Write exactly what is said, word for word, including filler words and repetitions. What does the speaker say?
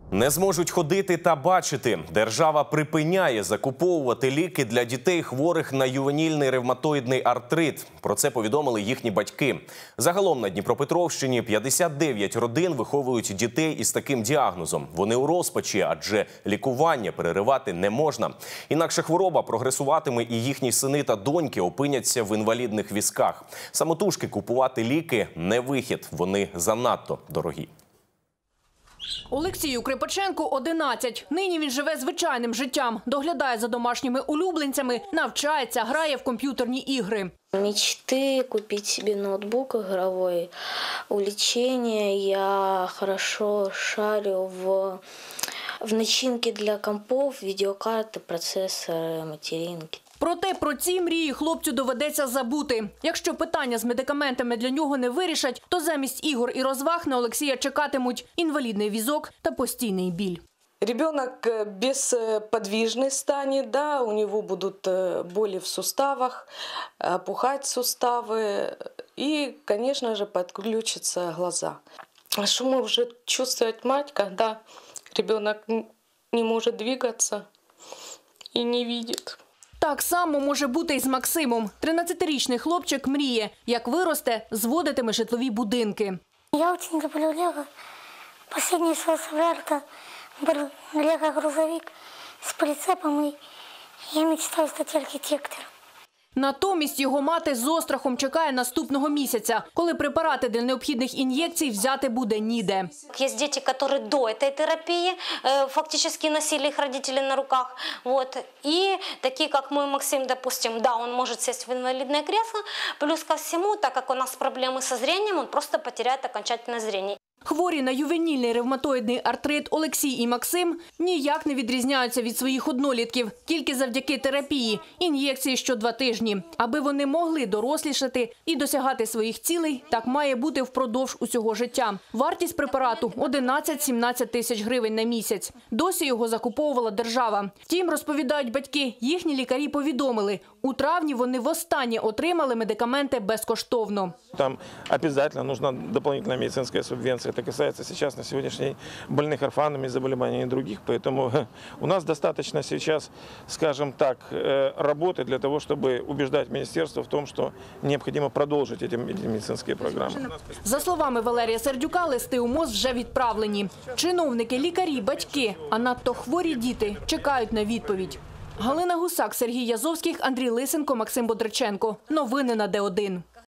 Не зможуть ходити та бачити. Держава припиняє закуповувати ліки для дітей, хворих на ювенільний ревматоїдний артрит. Про це повідомили їхні батьки. Загалом на Дніпропетровщині п'ятдесят дев'ять родин виховують дітей із таким діагнозом. Вони у розпачі, адже лікування переривати не можна. Інакше хвороба прогресуватиме і їхні сини та доньки опиняться в інвалідних візках. Самотужки купувати ліки – не вихід. Вони занадто дорогі. Олексію Крипаченку одинадцять. Нині він живе звичайним життям, доглядає за домашніми улюбленцями, навчається, грає в комп'ютерні ігри. Мечты купить себе ноутбук игровой, увлечения. Я хорошо шарю в, в начинке для компов, видеокарты, процессоры, материнки. Проте про ці мрії хлопцю доведеться забути. Якщо питання з медикаментами для нього не вирішать, то замість ігор і розваг на Олексія чекатимуть інвалідний візок та постійний біль. Ребенок бесподвижный станет, да, у него будут боли в суставах, опухать суставы и, конечно же, подключатся глаза. А что может чувствовать мать, когда ребенок не может двигаться и не видит? Так само може бути і з Максимом. тринадцятирічний хлопчик мріє, як виросте, зводитиме житлові будинки. Я дуже люблю лего. Останнє, що собрав, це був лего-грузовик з прицепом, і я мечтаю стати архітектором. Натомість його мати з острахом чекає наступного місяця, коли препарати для необхідних ін'єкцій взяти буде ніде. Є діти, які до цієї терапії фактично носили їх батьки на руках. Вот. І такі, як мій Максим, допустим, да, він може сісти в інвалідне кресло, плюс ко всьому, так як у нас проблеми зі зрінням, він просто втрачає окончательно зріння. Хворі на ювенільний ревматоїдний артрит Олексій і Максим ніяк не відрізняються від своїх однолітків, тільки завдяки терапії, ін'єкції що два тижні. Аби вони могли дорослішати і досягати своїх цілей, так має бути впродовж усього життя. Вартість препарату – одинадцять-сімнадцять тисяч гривень на місяць. Досі його закуповувала держава. Втім, розповідають батьки, їхні лікарі повідомили, у травні вони востаннє отримали медикаменти безкоштовно. Там обов'язково потрібна дополнительна медицинська субвенція. Это касается сейчас на сегодняшний день больных орфанными заболеваниями и других. Поэтому у нас достаточно сейчас, скажем так, работы для того, чтобы убеждать министерство в том, что необходимо продолжить эти медицинские программы. За словами Валерія Сердюка, листи у МОЗ вже відправлені. Чиновники, лікарі, батьки, а надто хворі діти чекають на відповідь. Галина Гусак, Сергій Язовський, Андрій Лисенко, Максим Бодриченко. Новини на Д один.